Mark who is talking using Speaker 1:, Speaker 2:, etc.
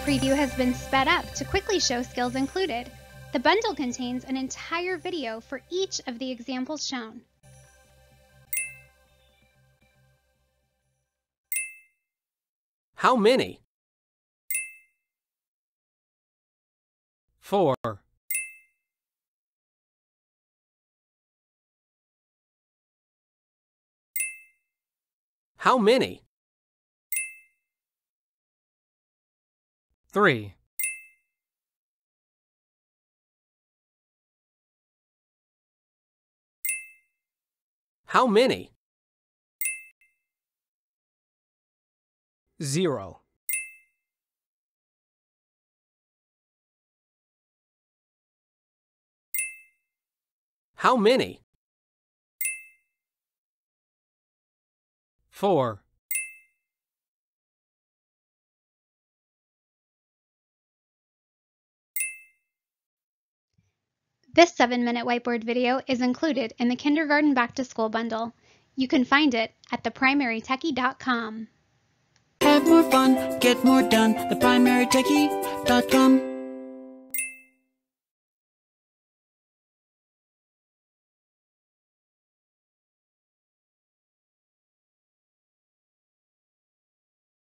Speaker 1: Preview has been sped up to quickly show skills included. The bundle contains an entire video for each of the examples shown.
Speaker 2: How many? 4. How many? 3. How many? 0. How many? 4.
Speaker 1: This 7-minute whiteboard video is included in the Kindergarten Back to School bundle. You can find it at theprimarytechie.com.
Speaker 3: Have more fun, get more done, theprimarytechie.com.